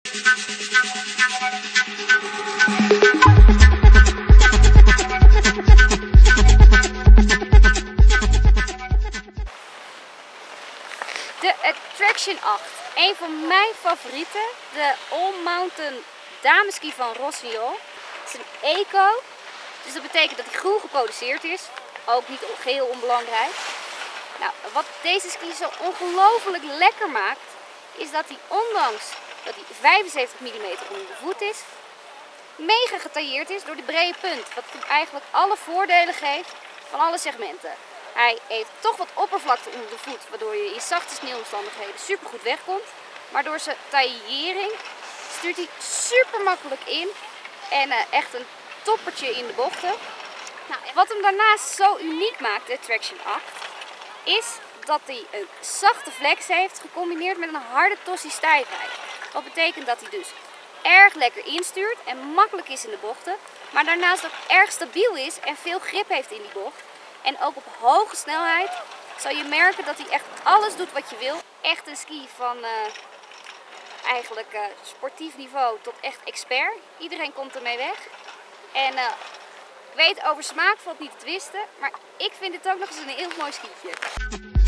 De Attraction 8, een van mijn favorieten, de All Mountain dameski van Rossignol. Het is een eco, dus dat betekent dat hij groen geproduceerd is, ook niet geheel onbelangrijk. Nou, wat deze ski zo ongelooflijk lekker maakt, is dat hij ondanks dat hij 75 mm onder de voet is, mega getailleerd is door de brede punt, wat hem eigenlijk alle voordelen geeft van alle segmenten. Hij heeft toch wat oppervlakte onder de voet, waardoor je in zachte sneeuwomstandigheden super goed wegkomt. Maar door zijn taillering stuurt hij super makkelijk in en echt een toppertje in de bochten. Nou, en wat hem daarnaast zo uniek maakt, de Attraction 8, is dat hij een zachte flex heeft gecombineerd met een harde tossie stijfheid. Wat betekent dat hij dus erg lekker instuurt en makkelijk is in de bochten, maar daarnaast ook erg stabiel is en veel grip heeft in die bocht. En ook op hoge snelheid zal je merken dat hij echt alles doet wat je wil. Echt een ski van eigenlijk sportief niveau tot echt expert. Iedereen komt ermee weg. En ik weet, over smaak valt niet te twisten, maar ik vind dit ook nog eens een heel mooi skietje.